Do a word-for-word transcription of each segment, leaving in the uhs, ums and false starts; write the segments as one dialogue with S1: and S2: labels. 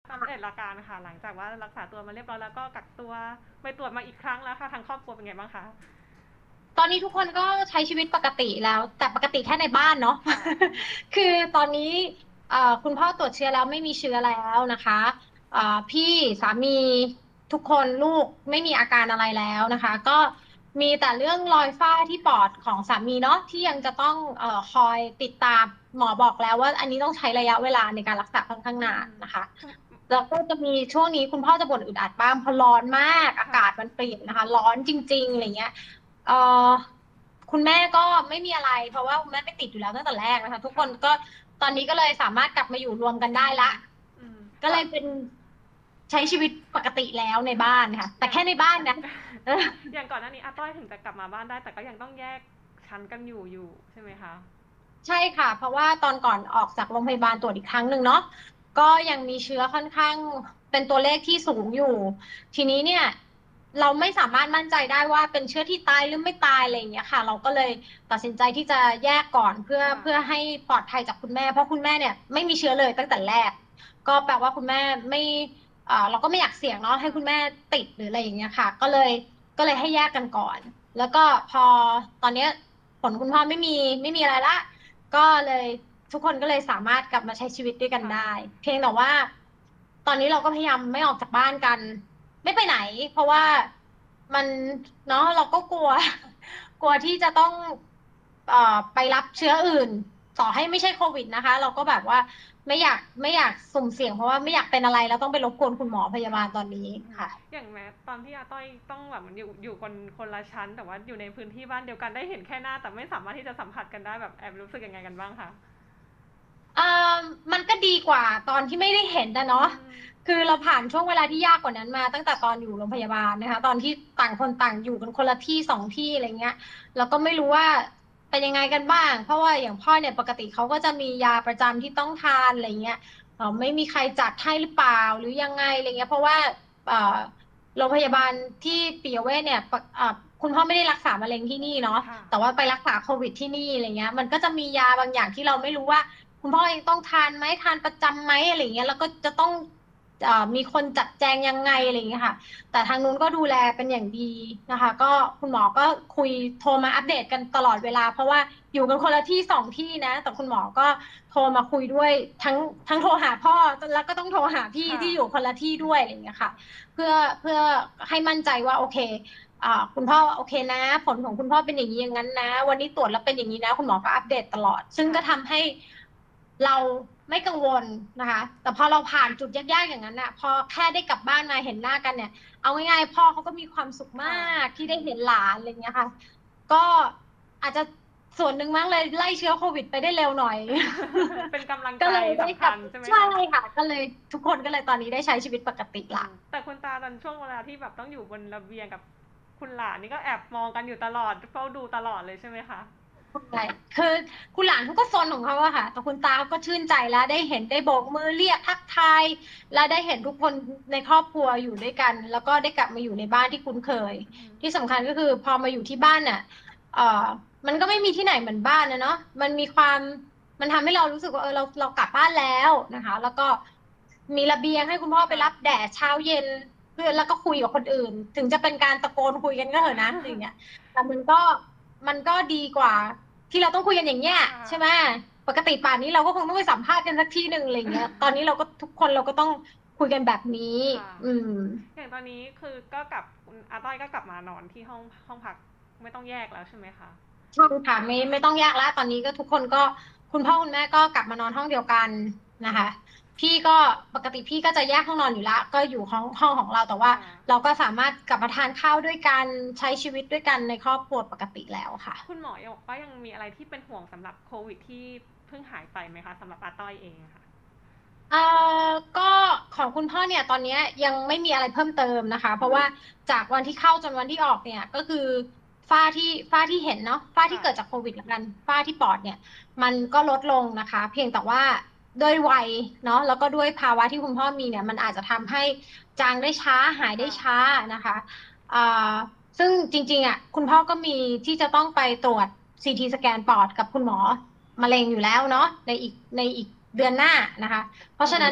S1: ตามเอ็ดอาการค่ะหลังจากว่ารักษาตัวมาเรียบร้อยแล้วก็กักตัวไปตรวจมาอีกครั้งแล้วค่ะทางครอบครัวเป็นไงบ้างคะ
S2: ตอนนี้ทุกคนก็ใช้ชีวิตปกติแล้วแต่ปกติแค่ในบ้านเนาะ
S1: ค่ะ
S2: คือตอนนี้เอ่อคุณพ่อตรวจเชื้อแล้วไม่มีเชื้อแล้วนะคะเอ่อพี่สามีทุกคนลูกไม่มีอาการอะไรแล้วนะคะก็มีแต่เรื่องรอยฝ้าที่ปอดของสามีเนาะที่ยังจะต้องเอ่อคอยติดตามหมอบอกแล้วว่าอันนี้ต้องใช้ระยะเวลาในการรักษาค่อนข้าง
S1: อื
S2: นาน
S1: ม
S2: นะคะ
S1: คุณ
S2: แล้วก็จะมีช่วงนี้คุณพ่อจะบ่นอึดอัดบ้างเพราะร้อนมากอา
S1: ค่ะ
S2: กาศมันเปลี่ยนนะคะร้อนจริงๆอะไรเงี้ยเอ่อคุณแม่ก็ไม่มีอะไรเพราะว่าคุณแม่ไม่ติดอยู่แล้วตั้งแต่แรกนะคะทุกค
S1: ค่ะ
S2: นก็ตอนนี้ก็เลยสามารถกลับมาอยู่รวมกัน
S1: อืม
S2: ได้ละ
S1: อืมก่อน
S2: ก็เลยเป็นใช้ชีวิตปกติแล้วในบ้านค่ะแต่
S1: อย่าง
S2: แค่ในบ้านนะเออ
S1: อย่างก่อนหน้านี้อาต้อยถึงจะกลับมาบ้านได้แต่ก็ยังต้องแยกชั้นกันอยู่อยู่ใช่ไหมคะ
S2: ใช่ค่ะเพราะว่าตอนก่อนออกจากโรงพยาบาลตรวจอีกครั้งหนึ่งเนาะก็ยังมีเชื้อค่อนข้างเป็นตัวเลขที่สูงอยู่ทีนี้เนี่ยเราไม่สามารถมั่นใจได้ว่าเป็นเชื้อที่ตายหรือไม่ตายอะไรอย่างเงี้ยค่ะเราก็เลยตัดสินใจที่จะแยกก่อนเพื่อ
S1: ค่ะ
S2: เพื่อให้ปลอดภัยจากคุณแม่เพราะคุณแม่เนี่ยไม่มีเชื้อเลยตั้งแต่แรกก็แปลว่าคุณแม่ไม่เอ่อเราก็ไม่อยากเสี่ยงเนาะให้คุณแม่
S1: ค่ะ
S2: ติดหรืออะไรอย่างเงี้ยค่ะก็เลยก็เลยให้แยกกันก่อนแล้วก็พอตอนเนี้ยผลคุณพ่อไม่มีไม่มีอะไรละ ก็เลยทุกคนก็เลยสามารถกลับมาใช้ชีวิตด้วยกัน
S1: ค่ะ
S2: ได้เพียงแต่ว่าตอนนี้เราก็พยายามไม่ออกจากบ้านกันไม่ไปไหนเพราะว่า
S1: ค่ะ
S2: มันเนาะเราก็กลัวกลัวที่จะต้องเอ่อไปรับเชื้ออื่นต่อให้ไม่ใช่โควิดนะคะเราก็แบบว่าไม่อยากไม่อยากสุ่มเสี่ยงเพราะว่าไม่อยากเป็นอะไรแล้วต้องไปรบกวนคุณหมอพยาบา
S1: ค่ะ
S2: ลตอนนี้
S1: อืม
S2: ค่ะ
S1: อย่างแม้ตอนที่อาต้อยต้องแบบเหมือนอยู่อยู่คนคนละชั้นแต่ว่าอยู่ในพื้นที่บ้านเดียวกันได้เห็นแค่หน้าแต่ไม่สามารถที่จะสัมผัสกันได้แบบแอบรู้สึกยังไงกันบ้างคะ
S2: เอ่อมันก็ดีกว่าตอนที่ไม่ได้เห็นนะ
S1: อื
S2: เนาะ
S1: ม
S2: คือเราผ่านช่วงเวลาที่ยากกว่านั้นมาตั้งแต่ตอนอยู่โรงพยาบาลนะคะตอนที่ต่างคนต่างอยู่กันคนละที่สองที่อะไรเงี้ยเราก็ไม่รู้ว่าเป็นยังไงกันบ้างเพราะว่าอย่างพ่อเนี่ยปกติเขาก็จะมียาประจำที่ต้องทานอะไรเงี้ยเออไม่มีใครจัดให้หรือเปล่าหรือยังไงอะไรเงี้ยเพราะว่าเอ่อโรงพยาบาลที่ปิยเวชเนี่ยปกเอ่อคุณพ่อไม่ได้รักษามะเร็งที่นี่เนาะ
S1: ค่ะ
S2: แต่ว่าไปรักษาโควิดที่นี่อะไรเงี้ยมันก็จะมียาบางอย่างที่เราไม่รู้ว่า คุณพ่อเองต้องทานไหมทานประจำไหมอะไรเงี้ยแล้วก็จะต้องเอ่อมีคนจัดแจงยังไงอะไรเงี้ยค่ะแต่ทางนู้นก็ดูแลเป็นอย่างดีนะคะก็คุณหมอก็คุยโทรมาอัปเดตกันตลอดเวลาเพราะว่าอยู่กันคนละที่สองที่นะแต่คุณหมอก็โทรมาคุยด้วยทั้งทั้งโทรหาพ่อแล้วก็ต้องโทรหาพี่
S1: ค่ะ
S2: ที่อยู่คนละที่ด้วยอะไรเงี้ยค่ะเพื่อเพื่อให้มั่นใจว่าโอเคอ่าคุณพ่อโอเคนะผลของคุณพ่อเป็นอย่างนี้อย่างนั้นนะวันนี้ตรวจแล้วเป็นอย่างนี้นะคุณหมอก็อัปเดตตลอดซึ่ง
S1: ค่ะ
S2: ก็ทำให้ เราไม่กังวลนะคะแต่พอเราผ่านจุดยากๆอย่างนั้นน่ะพอแค่ได้กลับบ้านมาเห็นหน้ากันเนี่ยเอาง่ายๆพ่อเขาก็มีความสุขมา
S1: ค่ะ
S2: กที่ได้
S1: อืม
S2: เห็นหลานอะไรเงี้ยค่ะก็อาจจะส่วนหนึ่งมั้งเลยไล่เชื้อโควิดไปได้เร็วหน่อย
S1: เป็นกำลัง
S2: ก็
S1: ใจ
S2: เลยได้
S1: สำคั
S2: กลับใช่
S1: ญใช่ไหมคะ
S2: ค่ะก็เลยทุกคนก็เลยตอนนี้ได้ใช้ชีวิตปกติละ
S1: อืมแต่คุณตาตอนช่วงเวลาที่แบบต้องอยู่บนระเบียงกับคุณหลานนี่ก็แอบมองกันอยู่ตลอดเฝ้าดูตลอดเลยใช่ไหมคะ
S2: ใช่คือคุณหลานเขาก็ซนของเขาอะค่ะแต่คุณตาเขาก็ชื่นใจแล้วได้เห็นได้โบกมือเรียกทักทายและได้เห็นทุกคนในครอบครัวอยู่ด้วยกันแล้วก็ได้กลับมาอยู่ในบ้านที่คุ้นเคย
S1: อืม
S2: ที่สำคัญก็คือพอมาอยู่ที่บ้านน่ะเอ่อมันก็ไม่มีที่ไหนเหมือนบ้านนะเนาะมันมีความมันทำให้เรารู้สึกว่าเออเราเรากลับบ้านแล้วนะคะแล้วก็มีระเบียงให้คุณพ่อไป
S1: ค่ะ
S2: รับแดดเช้าเย็นเพื่อนแล้วก็คุยกับคนอื่นถึงจะเป็นการตะโกนคุยกันก็เถอะนะอย่างเงี้ย แต่มันก็มันก็ดีกว่าที่เราต้องคุยกันอย่างเงี้ย
S1: ค่ะ
S2: ใช่ไหมปกติป่านนี้เราก็คงต้องไปสัมภาษณ์กันสักที่หนึ่งอะไรเงี้ยตอนนี้เราก็ทุกคนเราก็ต้องคุยกันแบบนี้
S1: ค่ะ
S2: อืม
S1: อย่างตอนนี้คือก็กลับคุณอาต้อยก็กลับมานอนที่ห้องห้องพักไม่ต้องแยกแล้วใช่ไหมคะ
S2: ใช่ค่ะไม่ไม่ต้องยากแล้วตอนนี้ก็ทุกคนก็คุณพ่อคุณแม่ก็กลับมานอนห้องเดียวกันนะคะพี่ก็ปกติพี่ก็จะแยกห้องนอนอยู่ละก็อยู่ห้องห้องของเราแต่ว่า
S1: ค่ะ
S2: เราก็สามารถกลับมาทานข้าวด้วยกันใช้ชีวิตด้วยกันในครอบครัวปกติแล้วค่ะ
S1: คุณหมอยังบอกว่ายังมีอะไรที่เป็นห่วงสำหรับโควิดที่เพิ่งหายไปไหมคะสำหรับอาต้อยเองค่ะ
S2: เอ่อก็ของคุณพ่อเนี่ยตอนนี้ยังไม่มีอะไรเพิ่มเติมนะคะเพราะว่าจากวันที่เข้าจนวันที่ออกเนี่ยก็คือฝ้าที่ฝ้าที่เห็นเนาะฝ้าที่
S1: ค่ะ
S2: เกิดจากโควิดแล้วกันฝ้าที่ปอดเนี่ยมันก็ลดลงนะคะเพียงแต่ว่าด้วยวัยเนาะแล้วก็ด้วยภาวะที่คุณพ่อมีเนี่ยมันอาจจะทำให้จางได้ช้าหายได้
S1: ค่ะ
S2: ช้านะคะอ่าซึ่งจริงๆอ่ะคุณพ่อก็มีที่จะต้องไปตรวจซีทีสแกนปอดกับคุณหมอมะเร็งอยู่แล้วเนาะในอีกในอีกเดือนหน้านะคะ เพราะฉะนั้น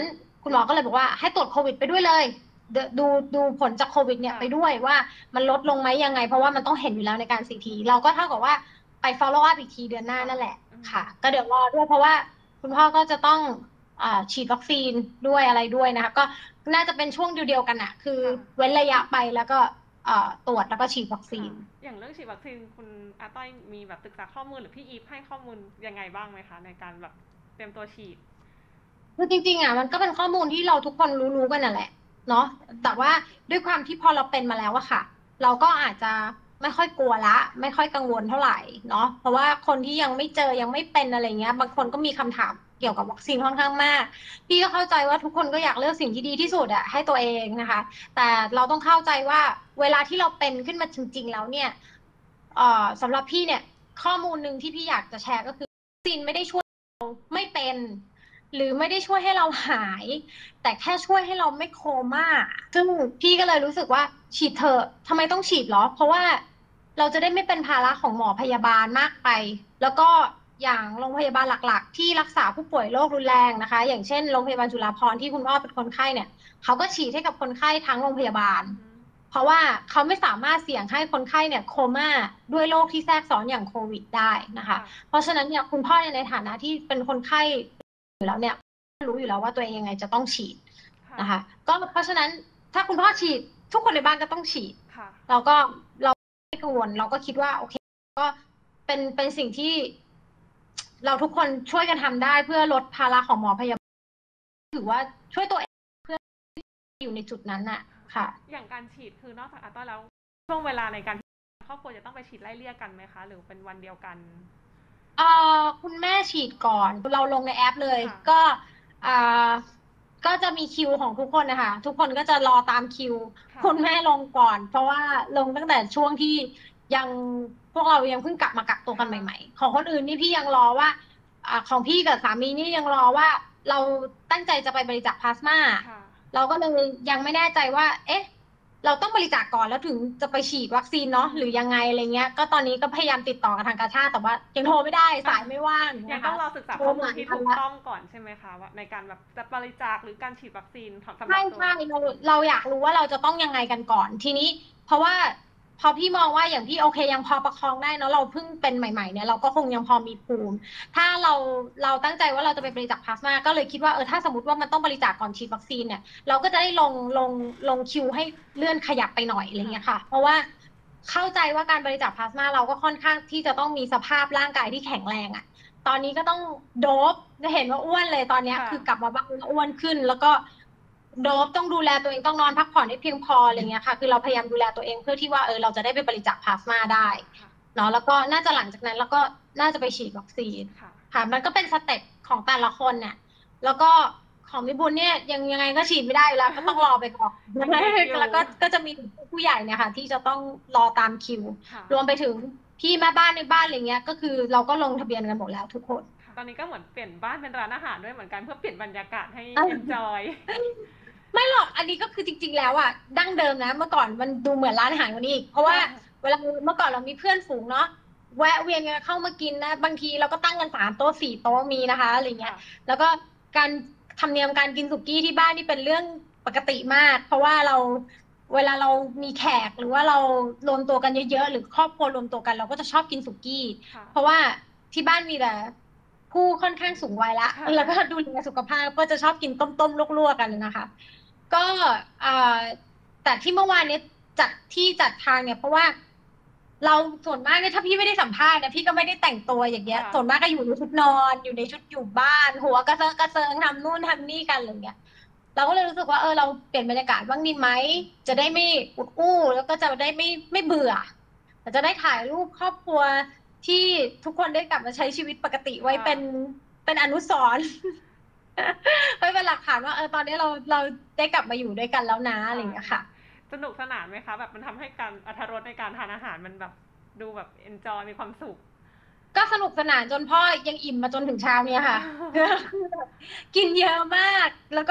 S2: คุณหมอก็เลยบอกว่าให้ตรวจโควิดไปด้วยเลยดูดูดูผลจากโควิดเนี่ย
S1: ค่ะ
S2: ไปด้วยว่ามันลดลงไหมยังไง เพราะว่ามันต้องเห็นอยู่แล้วในการ ซี ที เราก็เท่ากับว่าไป follow up อีกทีเดือนหน้านั่นแหละ
S1: อืม
S2: ค่ะ ก็เดี๋ยวรอด้วยเพราะว่าคุณพ่อก็จะต้องอ่าฉีดวัคซีนด้วยอะไรด้วยนะคะก็น่าจะเป็นช่วงเดียวๆกันอะคือ
S1: ค่ะ
S2: เว้นระยะไปแล้วก็เอ่อตรวจแล้วก็ฉีดวัคซีน
S1: ค่ะอย่างเรื่องฉีดวัคซีนคุณอาต้อยมีแบบศึกษาข้อมูลหรือพี่อีฟให้ข้อมูลยังไงบ้างไหมคะในการแบบเตรียมตัวฉีด
S2: คือจริงๆอ่ะมันก็เป็นข้อมูลที่เราทุกคนรู้ๆกันนั่นแหละเนาะแต่ว่าด้วยความที่พอเราเป็นมาแล้วอะค่ะ เราก็อาจจะไม่ค่อยกลัวละ ไม่ค่อยกังวลเท่าไหร่เนาะเพราะว่าคนที่ยังไม่เจอยังไม่เป็นอะไรเงี้ยบางคนก็มีคำถามเกี่ยวกับวัคซีนค่อนข้างมากพี่ก็เข้าใจว่าทุกคนก็อยากเลือกสิ่งที่ดีที่สุดอะให้ตัวเองนะคะ แต่เราต้องเข้าใจว่าเวลาที่เราเป็นขึ้นมาจริงๆแล้วเนี่ยเอ่อสำหรับพี่เนี่ยข้อมูลหนึ่งที่พี่อยากจะแชร์ก็คือวัคซีนไม่ได้ช่วยเราไม่เป็น หรือไม่ได้ช่วยให้เราหาย แต่แค่ช่วยให้เราไม่โคม่าซึ่งพี่ก็เลยรู้สึกว่าฉีดเถอะทำไมต้องฉีดเหรอ เพราะว่าเราจะได้ไม่เป็นภาระของหมอพยาบาลมากไป แล้วก็อย่างโรงพยาบาลหลักๆ ที่รักษาผู้ป่วยโรครุนแรงนะคะ อย่างเช่นโรงพยาบาลจุฬาภรณ์ที่คุณพ่อเป็นคนไข้เนี่ยเขาก็ฉีดให้กับคนไข้ทั้งโรงพยาบาล เพราะว่าเขาไม่สามารถเสี่ยงให้คนไข้เนี่ยโคม่าด้วยโรคที่แทรกซ้อนอย่างโควิดได้นะคะ เพราะฉะนั้นเนี่ยคุณพ่อเนี่ยในฐานะที่เป็นคนไข้อยู่แล้วเนี่ยรู้อยู่แล้วว่าตัวเองยังไงจะต้องฉีด
S1: ค่ะ
S2: นะคะก็เพราะฉะนั้นถ้าคุณพ่อฉีดทุกคนในบ้านก็ต้องฉีด
S1: ค่ะ
S2: เราก็เราไม่กังวลเราก็คิดว่าโอเคก็เป็นเป็นสิ่งที่ เราทุกคนช่วยกันทำได้เพื่อลดภาระของหมอพยาบาลถือว่าช่วยตัวเองเพื่ออยู่ในจุดนั้นน่ะค่ะ
S1: อย่างการฉีดคือนอกจากอาต้อยแล้วช่วงเวลาในการครอบครัวจะต้องไปฉีดไล่เลี่ยกันไหมคะหรือเป็นวันเดียวกัน
S2: เอ่อคุณแม่ฉีดก่อนเราลงในแอปเลย
S1: ค่ะ
S2: ก็อ่าก็จะมีคิวของทุกคนนะคะทุกคนก็จะรอตามคิว
S1: ค่ะ
S2: คุณแม่ลงก่อน เพราะว่าลงตั้งแต่ช่วงที่ยังพวกเรายังเพิ่งกลับมากักตัวกันใหม่ ๆ ของคนอื่นนี่พี่ยังรอว่าอ่าของพี่กับสามีนี่ยังรอว่าเราตั้งใจจะไปบริจาคพลาสมา
S1: ค่ะ
S2: เราก็เลยยังไม่แน่ใจว่า เอ๊ะ เราต้องบริจาคก่อนแล้วถึงจะไปฉีดวัคซีนเนาะหรือยังไงอะไรเงี้ย ก็ตอนนี้ก็พยายามติดต่อกับทางกาชาดแต่ว่ายังโทรไม่ได้สายไม่ว่าง
S1: ยัง
S2: นะ
S1: ต้อ
S2: คะ
S1: งรอศึกษาข้อมูลที่ถูกต้องก่อนใช่ไหมคะว่าในการแบบจะบริจาคหรือการฉีดวัคซีนสำหรับ
S2: ใช่
S1: ตัว
S2: ใช่เราเราอยากรู้ว่าเราจะต้องยังไงกันก่อน ทีนี้เพราะว่าพอพี่มองว่าอย่างพี่โอเคยังพอประคองได้เนอะเราเพิ่งเป็นใหม่ๆเนี่ยเราก็คงยังพอมีภูมิ ถ้าเราเราตั้งใจว่าเราจะไปบริจาคพลาสมาก็เลยคิดว่าเออถ้าสมมติว่ามันต้องบริจาคก่อนฉีดวัคซีนเนี่ยเราก็จะได้ลงลงลงคิวให้เลื่อนขยับไปหน่อยอะไรเงี้ยค่ะ เพราะว่าเข้าใจว่าการบริจาคพลาสมาเราก็ค่อนข้างที่จะต้องมีสภาพร่างกายที่แข็งแรงอะตอนนี้ก็ต้องโดบจะเห็นว่าอ้วนเลยตอนเนี้ย
S1: ค่ะ
S2: คือกลับมาบ้านแล้วอ้วนขึ้น แล้วก็โดบต้องดูแลตัวเองต้องนอนพักผ่อนให้เพียงพออะไรเงี้ยค่ะคือเราพยายามดูแลตัวเองเพื่อที่ว่าเออเราจะได้ไปบริจาคพลาสมาได้
S1: ค่ะ
S2: เนาะแล้วก็น่าจะหลังจากนั้นแล้วก็น่าจะไปฉีดวัคซีน
S1: ค่ะ
S2: ค่ะมันก็เป็นสเต็ปของแต่ละคนเนี่ยแล้วก็ของมิบุญเนี่ยยังยังไงก็ฉีดไม่ได้อยู่แล้วก็ต้องรอไปก่อน
S1: ยังมีคิว
S2: แล้วก็ก็จะมีผู้ใหญ่เนี่ยค่ะที่จะต้องรอตามคิว
S1: ค่ะ
S2: รวมไปถึงพี่แม่บ้านในบ้านอะไรเงี้ยก็คือเราก็ลงทะเบียนกันหมดแล้วทุกคน
S1: ตอนนี้ก็เหมือนเปลี่ยนบ้านเป็นร้านอาหารด้วยเหมือนกันเพื่อเปลี่ยนบรรยากาศให้
S2: เออ
S1: enjoy
S2: ไม่หรอกอันนี้ก็คือจริง ๆ แล้วอ่ะดั้งเดิมนะเมื่อก่อนมันดูเหมือนร้านอาหารกว่านี้อีกเพราะว่าเวลาเมื่อก่อนเรามีเพื่อนฝูงเนาะแวะเวียนกันเข้ามากินนะบางทีเราก็ตั้งกันสามโต๊ะสี่โต๊ะมีนะคะอะไรเงี้ย
S1: ค่ะ
S2: แล้วก็การธรรมเนียมการกินสุกี้ที่บ้านนี่เป็นเรื่องปกติมาก เพราะว่าเราเวลาเรามีแขกหรือว่าเรารวมตัวกันเยอะๆหรือครอบครัวรวมตัวกันเราก็จะชอบกินสุกี้
S1: ค่ะ
S2: เพราะว่าที่บ้านมีแต่ผู้ค่อนข้างสูงวัยละ
S1: ค่ะ
S2: แล้วก็ดูแลสุขภาพก็จะชอบกินต้มๆลวกๆกันนะคะ ก็เอ่อแต่ที่เมื่อวานเนี้ยจัดที่จัดทางเนี่ยเพราะว่า เราส่วนมากเนี่ยถ้าพี่ไม่ได้สัมภาษณ์นะพี่ก็ไม่ได้แต่งตัวอย่างเงี้ย
S1: ค่ะ
S2: ส่วนมากก็อยู่ในชุดนอนอยู่ในชุดอยู่บ้าน หัวกระเซิงกระเซิงทำนู่นทำนี่กันอะไรเงี้ยเราก็เลยรู้สึกว่าเออเราเปลี่ยนบรรยากาศบ้างดีไหมจะได้ไม่อุดอู้แล้วก็จะได้ไม่ไม่เบื่อแต่จะได้ถ่ายรูปครอบครัวที่ทุกคนได้กลับมาใช้ชีวิตปกติไว้เป็นเป็นอนุสรณ์ ไว้เป็นหลักฐานว่าเออตอนนี้เราเราได้กลับมาอยู่ด้วยกันแล้วนะอะไรอย่างเงี้ยค่ะ
S1: สนุกสนานไหมคะแบบมันทำให้การอรรถรสในการทานอาหารมันแบบดูแบบ enjoy มีความสุข
S2: ก็สนุกสนานจนพ่อยังอิ่มมาจนถึงเช้าเนี่ยค่ะ กินเยอะมาก แล้วก็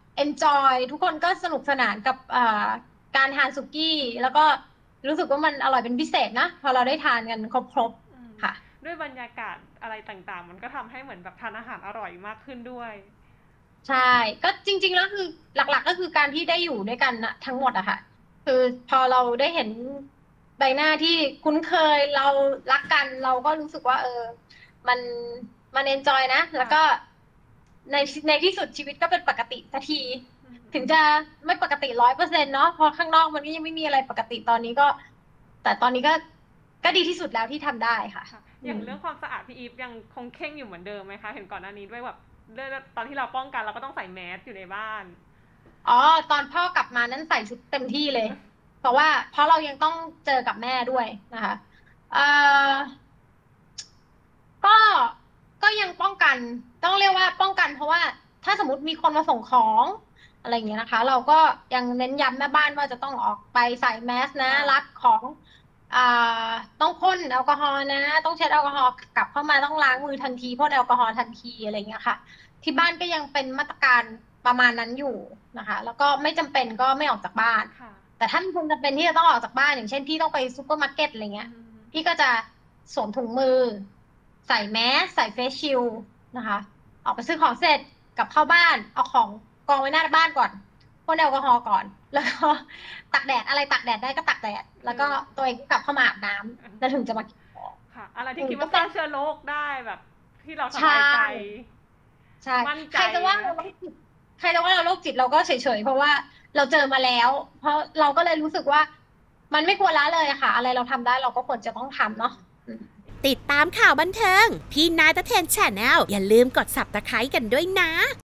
S2: enjoy ทุกคนก็สนุกสนานกับอ่าการทานสุกี้ แล้วก็รู้สึกว่ามันอร่อยเป็นพิเศษนะพอเราได้ทานกันครบ
S1: อืม
S2: ๆค่ะ
S1: ด้วยบรรยากาศอะไรต่างๆ มันก็ทำให้เหมือนแบบทานอาหารอร่อยมากขึ้นด้วย
S2: ใช่ก็จริงๆแล้วคือหลักๆก็คือการที่ได้อยู่ด้วยกันนะทั้งหมดอะค่ะคือพอเราได้เห็นใบหน้าที่คุ้นเคยเรารักกันเราก็รู้สึกว่าเออมันมันเอนจอยนะแล้วก็ในในที่สุดชีวิตก็เป็นปกติสักทีถึงจะไม่ปกติร้อยเปอร์เซ็นต์เนาะเพราะข้างนอกมันก็ยังไม่มีอะไรปกติตอนนี้ก็ แต่ตอนนี้ก็ก็ดีที่สุดแล้วที่ทำได้ค่ะ
S1: ค่ะอย่างเรื่องความสะอาดพี่อีฟยังคงเข่งอยู่เหมือนเดิมไหมคะเห็นก่อนหน้านี้ด้วยแบบเรื่องตอนที่เราป้องกันเราก็ต้องใส่แมสอยู่ในบ้าน
S2: อ๋อตอนพ่อกลับมานั้นใส่ชุดเต็มที่เลย เพราะว่าเพราะเรายังต้องเจอกับแม่ด้วยนะคะเอ่อก็ก็ยังป้องกันต้องเรียกว่าป้องกันเพราะว่าถ้าสมมติมีคนมาส่งของอะไรอย่างเงี้ยนะคะเราก็ยังเน้นย้ำแม่บ้านว่าจะต้องออกไปใส่แมสนะรับของอ่าต้องพ่นแอลกอฮอล์นะต้องเช็ดแอลกอฮอล์กลับเข้ามาต้องล้างมือทันทีพ่นแอลกอฮอล์ทันทีอะไรอย่างเงี้ยค่ะที่บ้านก็ยังเป็นมาตรการประมาณนั้นอยู่นะคะแล้วก็ไม่จำเป็นก็ไม่ออกจากบ้านแต่ถ้ามีคนจำเป็นที่จะต้องออกจากบ้านอย่างเช่นพี่ต้องไปซูเปอร์มาร์เก็ตอะไรเงี้ยพี่ก็จะสวมถุงมือใส่แมสใส่เฟซชิลด์นะคะออกไปซื้อของเสร็จกลับเข้าบ้านเอาของกองไว้หน้าบ้านก่อนพ่นแอลกอฮอล์ก่อนแล้วก็ตากแดดอะไรตากแดดได้ก็ตากแดดแล้วก็ตัวเองกลับเข้ามาอาบน้ำแล้วถึงจะมากินของ
S1: ค่ะอะไรที่คิดว่าฆ่าเชื้อโรคได้แบบที่เราสบายใจ
S2: ใช่ใครจะว่าเราโรคจิตใครจะว่าเราโรคจิตเราก็เฉยๆเพราะว่าเราเจอมาแล้วเพราะเราก็เลยรู้สึกว่ามันไม่ควรละเลยค่ะอะไรเราทำได้เราก็ควรจะต้องทำเนาะ
S3: ติดตามข่าวบันเทิงพี่นายตะเทนแชนแนลอย่าลืมกด ซับสไครบ์ กันด้วยนะ